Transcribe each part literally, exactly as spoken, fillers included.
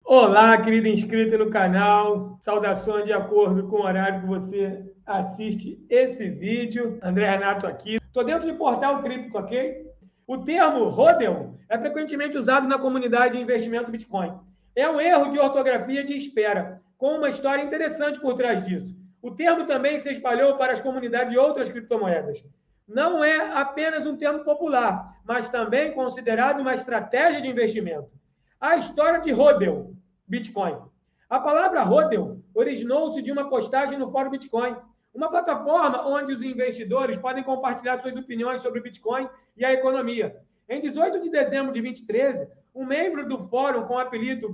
Olá, querido inscrito no canal. Saudações de acordo com o horário que você assiste esse vídeo. André Renato aqui. Estou dentro de Portal Cripto, ok? O termo hodl é frequentemente usado na comunidade de investimento Bitcoin. É um erro de ortografia de espera, com uma história interessante por trás disso. O termo também se espalhou para as comunidades de outras criptomoedas. Não é apenas um termo popular, mas também considerado uma estratégia de investimento. A história de hodl Bitcoin. A palavra hodl originou-se de uma postagem no Fórum Bitcoin, uma plataforma onde os investidores podem compartilhar suas opiniões sobre o Bitcoin e a economia. Em dezoito de dezembro de dois mil e treze, um membro do fórum com o apelido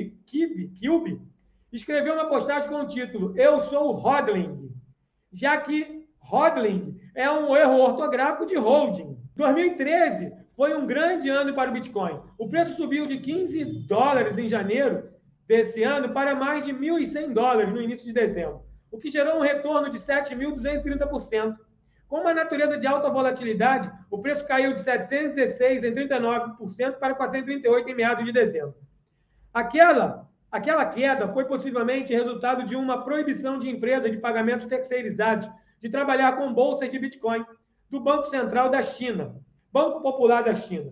GameCube escreveu uma postagem com o título "Eu sou hodling", já que hodling é um erro ortográfico de holding. dois mil e treze foi um grande ano para o Bitcoin. O preço subiu de quinze dólares em janeiro desse ano para mais de mil e cem dólares no início de dezembro, o que gerou um retorno de sete mil duzentos e trinta por cento. Com uma natureza de alta volatilidade, o preço caiu de setecentos e dezesseis em trinta e nove por cento para quatrocentos e trinta e oito em meados de dezembro. Aquela, aquela queda foi possivelmente resultado de uma proibição de empresas de pagamentos terceirizados de trabalhar com bolsas de Bitcoin do Banco Central da China, Banco Popular da China.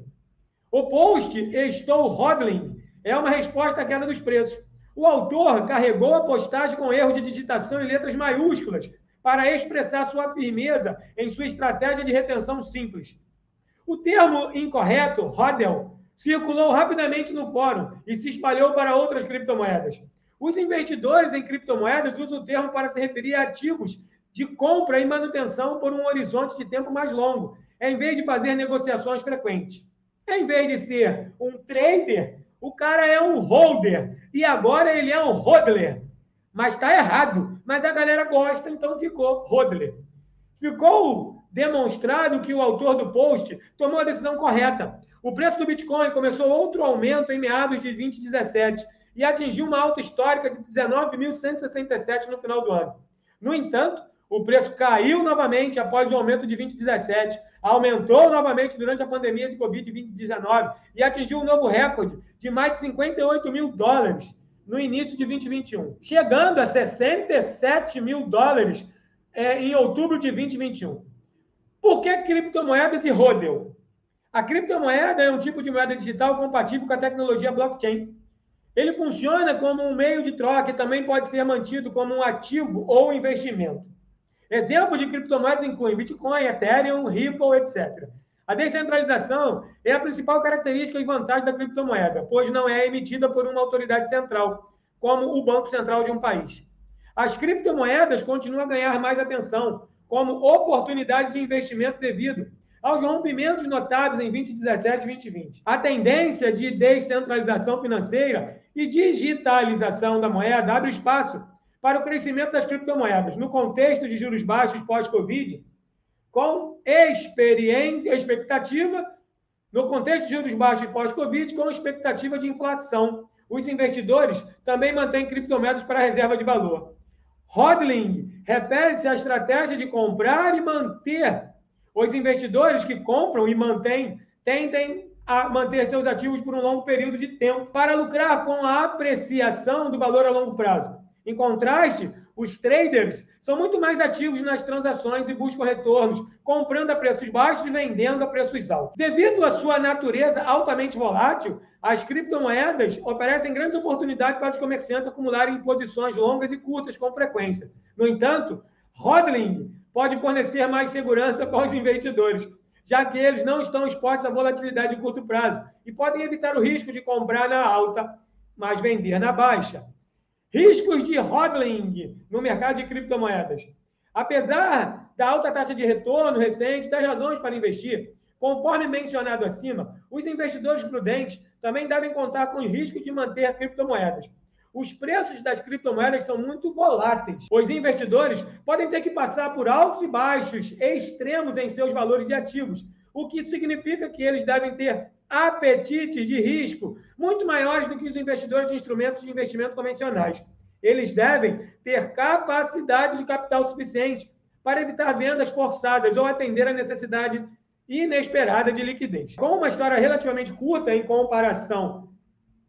O post "Estou hodling" é uma resposta à queda dos preços. O autor carregou a postagem com erro de digitação em letras maiúsculas para expressar sua firmeza em sua estratégia de retenção simples. O termo incorreto, hodl, circulou rapidamente no fórum e se espalhou para outras criptomoedas. Os investidores em criptomoedas usam o termo para se referir a ativos de compra e manutenção por um horizonte de tempo mais longo, em vez de fazer negociações frequentes. Em vez de ser um trader, o cara é um holder. E agora ele é um hodler. Mas está errado. Mas a galera gosta, então ficou hodler. Ficou demonstrado que o autor do post tomou a decisão correta. O preço do Bitcoin começou outro aumento em meados de dois mil e dezessete e atingiu uma alta histórica de dezenove mil cento e sessenta e sete no final do ano. No entanto, o preço caiu novamente após o aumento de dois mil e dezessete, aumentou novamente durante a pandemia de covid dois mil e dezenove e atingiu um novo recorde de mais de cinquenta e oito mil dólares no início de dois mil e vinte e um, chegando a sessenta e sete mil dólares é, em outubro de dois mil e vinte e um. Por que criptomoedas e hodl? A criptomoeda é um tipo de moeda digital compatível com a tecnologia blockchain. Ele funciona como um meio de troca e também pode ser mantido como um ativo ou investimento. Exemplos de criptomoedas incluem Bitcoin, Ethereum, Ripple, etcétera. A descentralização é a principal característica e vantagem da criptomoeda, pois não é emitida por uma autoridade central, como o Banco Central de um país. As criptomoedas continuam a ganhar mais atenção, como oportunidade de investimento devido aos rompimentos notáveis em dois mil e dezessete e dois mil e vinte. A tendência de descentralização financeira e digitalização da moeda abre espaço para o crescimento das criptomoedas, no contexto de juros baixos pós-Covid, com experiência, expectativa, no contexto de juros baixos pós-Covid, com expectativa de inflação. Os investidores também mantêm criptomoedas para reserva de valor. Hodling refere-se à estratégia de comprar e manter. Os investidores que compram e mantêm tendem a manter seus ativos por um longo período de tempo para lucrar com a apreciação do valor a longo prazo. Em contraste, os traders são muito mais ativos nas transações e buscam retornos, comprando a preços baixos e vendendo a preços altos. Devido à sua natureza altamente volátil, as criptomoedas oferecem grandes oportunidades para os comerciantes acumularem posições longas e curtas com frequência. No entanto, hodling pode fornecer mais segurança para os investidores, já que eles não estão expostos à volatilidade de curto prazo e podem evitar o risco de comprar na alta, mas vender na baixa. Riscos de hodling no mercado de criptomoedas. Apesar da alta taxa de retorno recente das razões para investir, conforme mencionado acima, os investidores prudentes também devem contar com o risco de manter criptomoedas. Os preços das criptomoedas são muito voláteis. Os investidores podem ter que passar por altos e baixos extremos em seus valores de ativos, o que significa que eles devem ter apetites de risco muito maiores do que os investidores de instrumentos de investimento convencionais. Eles devem ter capacidade de capital suficiente para evitar vendas forçadas ou atender a necessidade inesperada de liquidez. Com uma história relativamente curta em comparação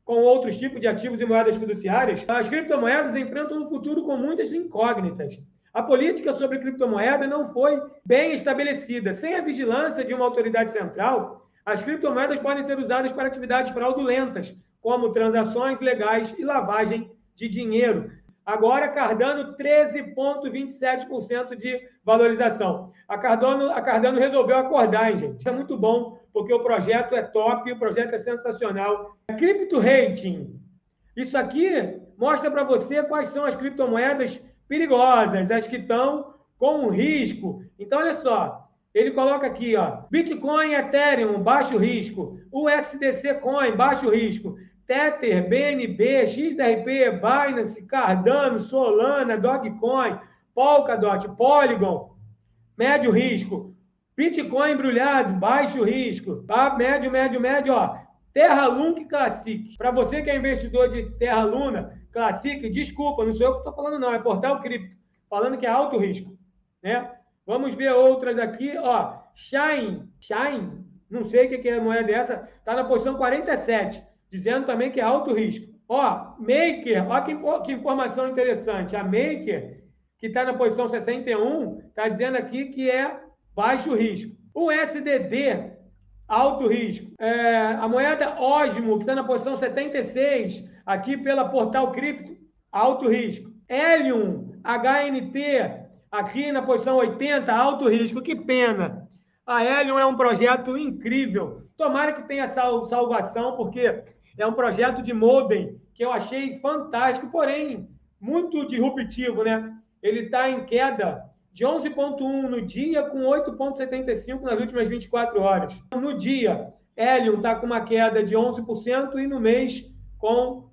com outros tipos de ativos e moedas fiduciárias, as criptomoedas enfrentam um futuro com muitas incógnitas. A política sobre criptomoeda não foi bem estabelecida. Sem a vigilância de uma autoridade central, as criptomoedas podem ser usadas para atividades fraudulentas, como transações legais e lavagem de dinheiro. Agora, Cardano, treze vírgula vinte e sete por cento de valorização. A Cardano, a Cardano resolveu acordar, hein, gente? É muito bom, porque o projeto é top, o projeto é sensacional. Crypto Rating. Isso aqui mostra para você quais são as criptomoedas perigosas, as que estão com risco. Então, olha só, ele coloca aqui, ó, Bitcoin, Ethereum, baixo risco, U S D C Coin, baixo risco, Tether, B N B, X R P, Binance, Cardano, Solana, Dogecoin, Polkadot, Polygon, médio risco, Bitcoin embrulhado, baixo risco, tá? Médio, médio, médio, ó, Terra Luna Classic. Para você que é investidor de Terra Luna Classic, desculpa, não sou eu que estou falando não, é Portal Cripto, falando que é alto risco, né? Vamos ver outras aqui, ó, Shine, Shine, não sei o que é a moeda dessa, está na posição quarenta e sete, dizendo também que é alto risco. Ó, Maker, ó que, que informação interessante, a Maker, que está na posição sessenta e um, está dizendo aqui que é baixo risco. O S D D, alto risco. É, a moeda Osmo, que está na posição setenta e seis, aqui pela Portal Cripto, alto risco. Helium, H N T, aqui na posição oitenta, alto risco. Que pena. A Helium é um projeto incrível. Tomara que tenha sal, salvação, porque é um projeto de modem que eu achei fantástico, porém muito disruptivo, né? Ele está em queda de onze vírgula um no dia, com oito vírgula setenta e cinco nas últimas vinte e quatro horas. No dia, Helium está com uma queda de onze por cento e no mês com,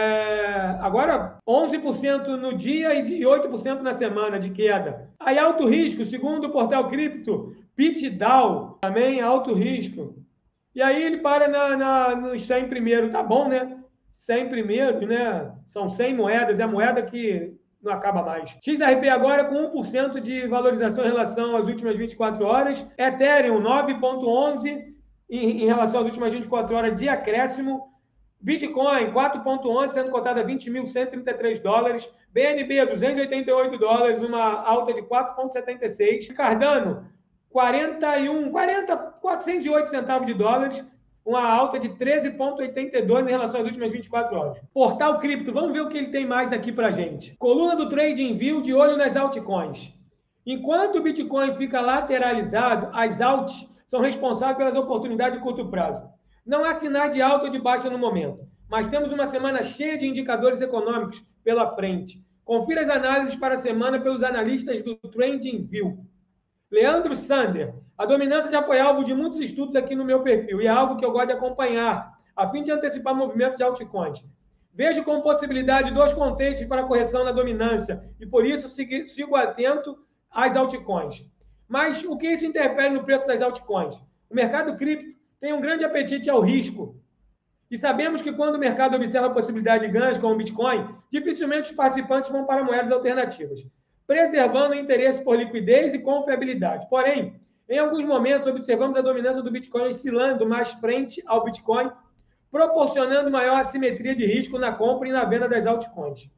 é, agora, onze por cento no dia e oito por cento na semana de queda. Aí, alto risco, segundo o Portal Cripto, BitDAO, também alto risco. E aí ele para na, na, nos cem primeiro, tá bom, né? cem primeiro, né? São cem moedas, é a moeda que não acaba mais. X R P agora com um por cento de valorização em relação às últimas vinte e quatro horas. Ethereum nove vírgula onze em, em relação às últimas vinte e quatro horas de acréscimo. Bitcoin quatro vírgula onze sendo cotada a vinte mil cento e trinta e três dólares. B N B duzentos e oitenta e oito dólares, uma alta de quatro vírgula setenta e seis. Cardano quarenta e um, quarenta, quatrocentos e oito centavos de dólares, uma alta de treze vírgula oitenta e dois em relação às últimas vinte e quatro horas. Portal Cripto, vamos ver o que ele tem mais aqui para gente. Coluna do TradingView, de olho nas altcoins. Enquanto o Bitcoin fica lateralizado, as alts são responsáveis pelas oportunidades de curto prazo. Não há sinais de alta ou de baixa no momento, mas temos uma semana cheia de indicadores econômicos pela frente. Confira as análises para a semana pelos analistas do TradingView. Leandro Sander, a dominância já foi alvo de muitos estudos aqui no meu perfil e é algo que eu gosto de acompanhar, a fim de antecipar movimentos de altcoins. Vejo como possibilidade dois contextos para correção na dominância e, por isso, sigo atento às altcoins. Mas o que isso interfere no preço das altcoins? O mercado cripto tem um grande apetite ao risco. E sabemos que quando o mercado observa a possibilidade de ganhos com o Bitcoin, dificilmente os participantes vão para moedas alternativas, preservando o interesse por liquidez e confiabilidade. Porém, em alguns momentos, observamos a dominância do Bitcoin oscilando mais frente ao Bitcoin, proporcionando maior assimetria de risco na compra e na venda das altcoins.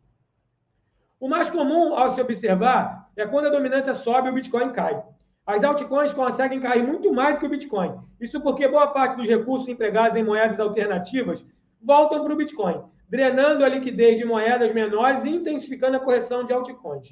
O mais comum ao se observar é quando a dominância sobe e o Bitcoin cai. As altcoins conseguem cair muito mais do que o Bitcoin. Isso porque boa parte dos recursos empregados em moedas alternativas voltam para o Bitcoin, drenando a liquidez de moedas menores e intensificando a correção de altcoins.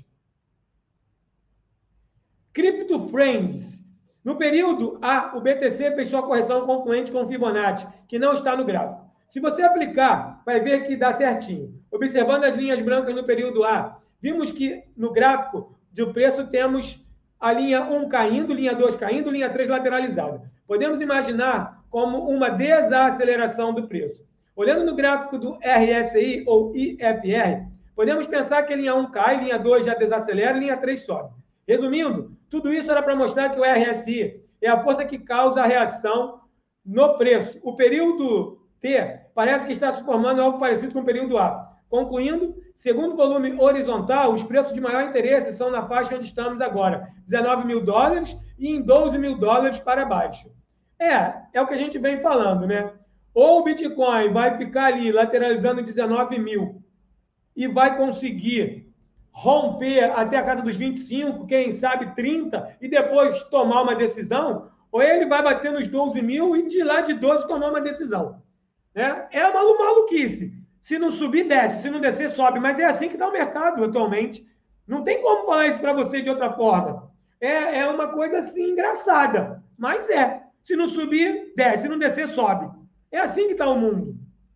Crypto Friends. No período A, o B T C fez sua correção confluente com Fibonacci, que não está no gráfico. Se você aplicar, vai ver que dá certinho. Observando as linhas brancas no período A, vimos que no gráfico do preço temos a linha um caindo, linha dois caindo, linha três lateralizada. Podemos imaginar como uma desaceleração do preço. Olhando no gráfico do R S I ou I F R, podemos pensar que a linha um cai, linha dois já desacelera, linha três sobe. Resumindo, tudo isso era para mostrar que o R S I é a força que causa a reação no preço. O período T parece que está se formando algo parecido com o período A. Concluindo, segundo o volume horizontal, os preços de maior interesse são na faixa onde estamos agora, dezenove mil dólares e em doze mil dólares para baixo. É, é o que a gente vem falando, né? Ou o Bitcoin vai ficar ali lateralizando dezenove mil e vai conseguir romper até a casa dos vinte e cinco, quem sabe trinta, e depois tomar uma decisão, ou ele vai bater nos doze mil e de lá de doze tomar uma decisão. Né? É uma maluquice. Se não subir, desce. Se não descer, sobe. Mas é assim que está o mercado atualmente. Não tem como falar isso para você de outra forma. É, é uma coisa assim engraçada. Mas é. Se não subir, desce. Se não descer, sobe. É assim que está o mundo.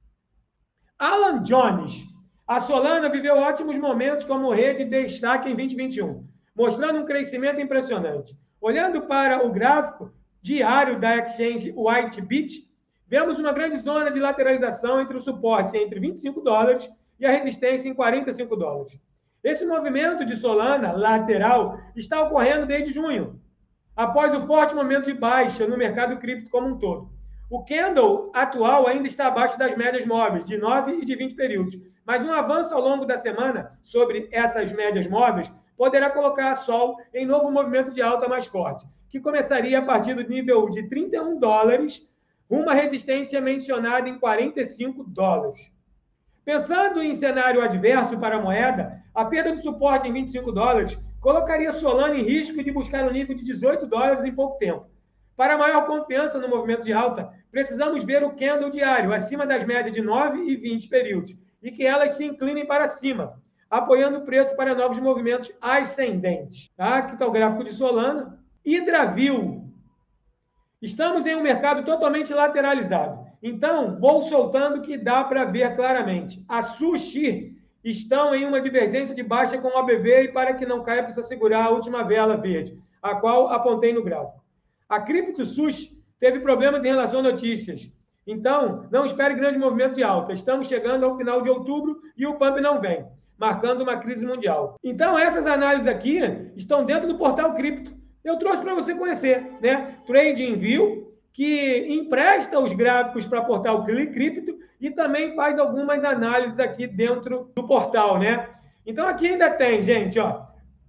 Alan Jones. A Solana viveu ótimos momentos como rede de destaque em vinte e vinte e um, mostrando um crescimento impressionante. Olhando para o gráfico diário da exchange Whitebit, vemos uma grande zona de lateralização entre o suporte entre vinte e cinco dólares e a resistência em quarenta e cinco dólares. Esse movimento de Solana lateral está ocorrendo desde junho, após o forte momento de baixa no mercado cripto como um todo. O candle atual ainda está abaixo das médias móveis de nove e de vinte períodos, mas um avanço ao longo da semana sobre essas médias móveis poderá colocar a Sol em novo movimento de alta mais forte, que começaria a partir do nível de trinta e um dólares, uma resistência mencionada em quarenta e cinco dólares. Pensando em cenário adverso para a moeda, a perda de suporte em vinte e cinco dólares colocaria Solana em risco de buscar o nível de dezoito dólares em pouco tempo. Para maior confiança no movimento de alta, precisamos ver o candle diário acima das médias de nove e vinte períodos e que elas se inclinem para cima, apoiando o preço para novos movimentos ascendentes. Tá? Aqui está o gráfico de Solana. Hidravil. Estamos em um mercado totalmente lateralizado. Então, vou soltando que dá para ver claramente. A Sushi estão em uma divergência de baixa com o A B V e para que não caia, precisa segurar a última vela verde, a qual apontei no gráfico. A Crypto Sushi teve problemas em relação a notícias. Então, não espere grande movimento de alta. Estamos chegando ao final de outubro e o pump não vem, marcando uma crise mundial. Então, essas análises aqui estão dentro do portal Cripto. Eu trouxe para você conhecer, né? TradingView, que empresta os gráficos para o portal Cripto e também faz algumas análises aqui dentro do portal, né? Então, aqui ainda tem, gente, ó,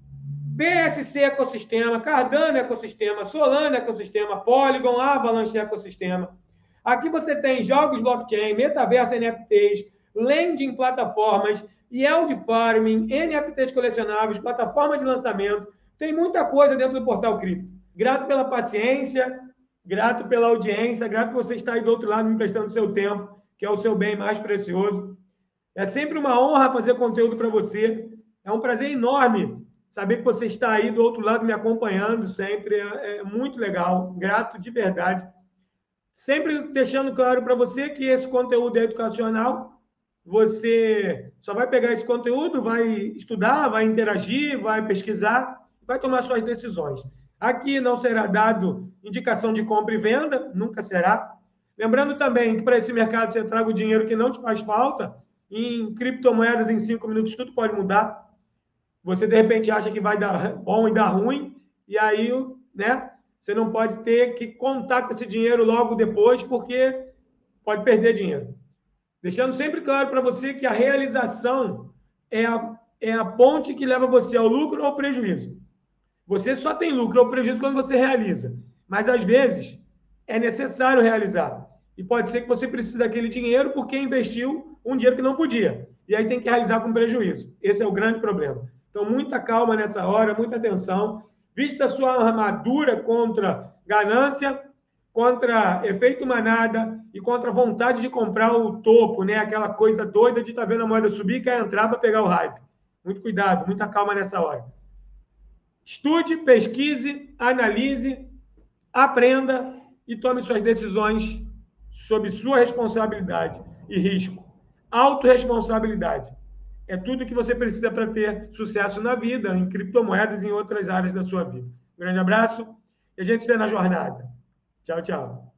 B S C Ecossistema, Cardano Ecossistema, Solana Ecossistema, Polygon, Avalanche Ecossistema. Aqui você tem jogos blockchain, metaverso N F Ts, lending plataformas, yield farming, N F Ts colecionáveis, plataforma de lançamento. Tem muita coisa dentro do portal Cripto. Grato pela paciência, grato pela audiência, grato por você estar aí do outro lado me emprestando seu tempo, que é o seu bem mais precioso. É sempre uma honra fazer conteúdo para você. É um prazer enorme saber que você está aí do outro lado me acompanhando sempre. É, é muito legal. Grato de verdade. Sempre deixando claro para você que esse conteúdo é educacional. Você só vai pegar esse conteúdo, vai estudar, vai interagir, vai pesquisar, vai tomar suas decisões. Aqui não será dado indicação de compra e venda, nunca será. Lembrando também que para esse mercado você traga o dinheiro que não te faz falta. Em criptomoedas, em cinco minutos, tudo pode mudar. Você, de repente, acha que vai dar bom e dar ruim, e aí, né, você não pode ter que contar com esse dinheiro logo depois, porque pode perder dinheiro. Deixando sempre claro para você que a realização é a, é a ponte que leva você ao lucro ou ao prejuízo. Você só tem lucro ou prejuízo quando você realiza. Mas, às vezes, é necessário realizar. E pode ser que você precise daquele dinheiro porque investiu um dinheiro que não podia. E aí tem que realizar com prejuízo. Esse é o grande problema. Então, muita calma nessa hora, muita atenção. Vista a sua armadura contra ganância, contra efeito manada e contra a vontade de comprar o topo, né? Aquela coisa doida de estar vendo a moeda subir e quer entrar para pegar o hype. Muito cuidado, muita calma nessa hora. Estude, pesquise, analise, aprenda e tome suas decisões sob sua responsabilidade e risco. Autorresponsabilidade. É tudo que você precisa para ter sucesso na vida, em criptomoedas e em outras áreas da sua vida. Um grande abraço e a gente se vê na jornada. Tchau, tchau.